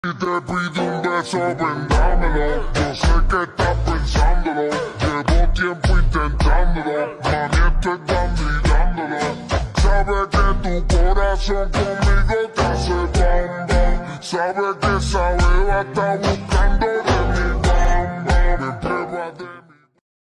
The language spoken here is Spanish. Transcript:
Si te pido un beso, ven dámelo. Yo sé que estás pensándolo. Llevo tiempo intentándolo. Mami, esto es dando y dándolo. Sabe que tu corazón conmigo te hace bam bam. Sabe que esa beba está buscando de mi bam bam. Me prueba de